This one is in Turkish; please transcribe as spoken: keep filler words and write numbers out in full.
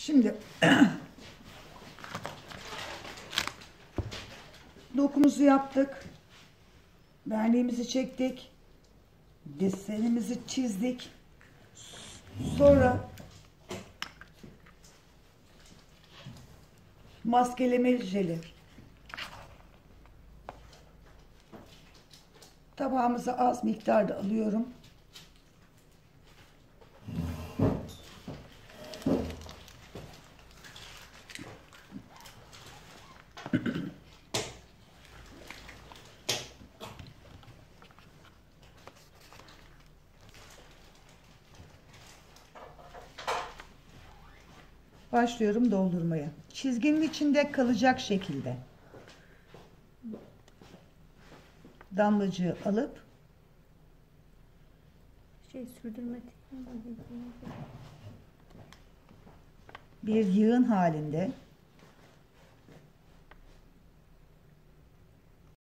Şimdi dokumuzu yaptık. Verniğimizi çektik. Desenimizi çizdik. Sonra maskeleme jeli tabağımıza az miktarda alıyorum. Başlıyorum doldurmaya. Çizginin içinde kalacak şekilde damlacığı alıp şey sürdürme bir yığın halinde